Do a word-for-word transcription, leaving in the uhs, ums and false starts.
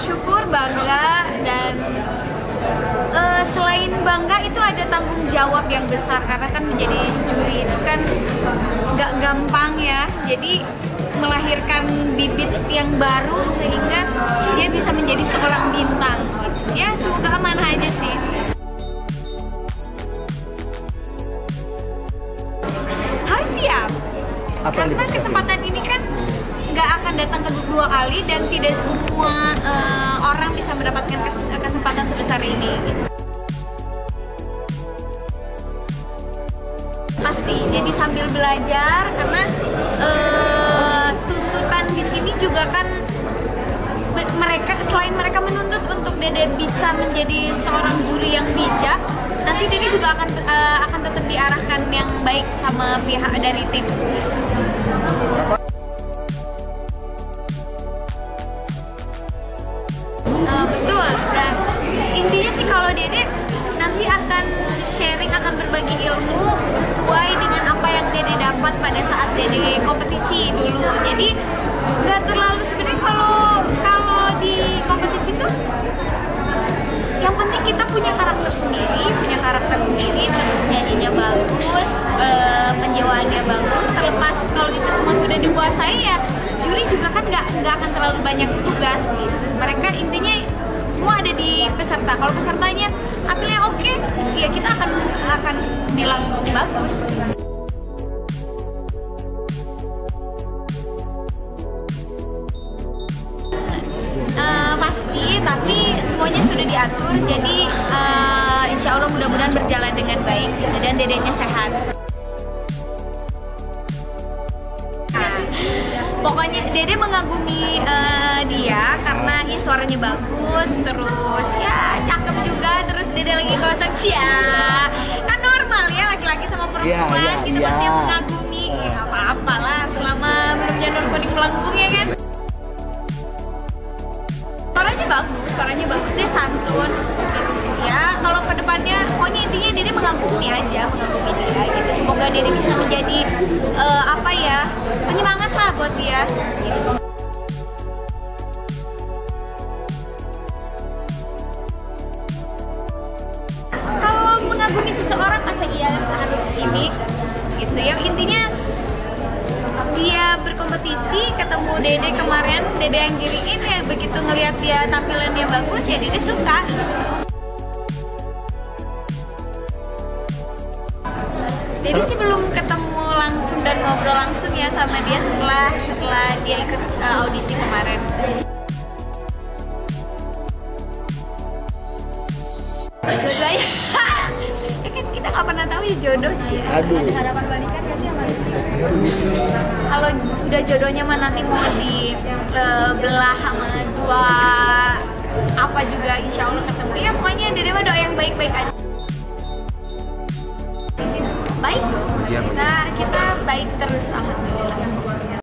bersyukur, bangga, dan uh, selain bangga itu ada tanggung jawab yang besar karena kan menjadi juri itu kan nggak gampang ya. Jadi melahirkan bibit yang baru sehingga dia bisa menjadi seorang bintang. Ya semoga amanah aja sih. Harus siap. Apa karena kesempatan ini kan nggak akan datang kedua kali dan tidak semua uh, orang bisa mendapatkan kesempatan sebesar ini. Pasti, jadi sambil belajar karena uh, tuntutan di sini juga kan mereka selain mereka menuntut untuk Dede bisa menjadi seorang juri yang bijak, nanti Dede juga akan uh, akan tetap diarahkan yang baik sama pihak dari tim. Uh, betul, dan intinya sih kalau Dede nanti akan sharing, akan berbagi ilmu sesuai dengan apa yang Dede dapat pada saat Dede kompetisi dulu. Jadi nggak terlalu sebenarnya kalau kalau di kompetisi tuh yang penting kita punya karakter sendiri, punya karakter sendiri, terus nyanyinya bagus, uh, penjiwaannya bagus. Terlepas kalau itu semua sudah dikuasai ya, juri juga kan nggak nggak akan terlalu banyak tugas gitu. Mereka intinya semua ada di peserta. Kalau pesertanya tampilnya oke, ya kita akan akan bilang bagus. Uh, pasti, tapi semuanya sudah diatur. Jadi uh, insya Allah mudah-mudahan berjalan dengan baik gitu, dan dedeknya sehat. Pokoknya Dede mengagumi uh, dia karena ya, suaranya bagus, terus ya cakep juga, terus Dede lagi kosong cia. Kan normal ya laki-laki sama perempuan yeah, yeah, gitu yeah. pasti yang mengagumi. Ya apa-apalah selama belum janur kuning melengkung ya kan. Suaranya bagus, suaranya bagus, dia santun. Ya kalau kedepannya, pokoknya intinya Dede mengagumi aja, mengagumi dia gitu. Semoga Dede bisa menjadi uh, apa ya, penyemangat lah buat dia gitu. Kalau mengagumi seseorang masa iya harus ini gitu ya. Intinya dia berkompetisi, ketemu Dede kemarin, Dede yang giriin ya, begitu ngelihat dia tampilannya bagus ya Dede suka. Dede sih belum ketemu langsung dan ngobrol langsung ya sama dia setelah setelah dia ikut uh, audisi kemarin. Jodohnya, ya kan kita nggak pernah tahu ya jodoh sih. Aduh. Ada harapan balikan nggak sih sama kalau udah jodohnya mah nanti mau dibelah sama dua apa juga insya Allah ketemu ya. Pokoknya Dede mah doa yang baik-baik aja. Baik, kita kita baik terus alhamdulillah.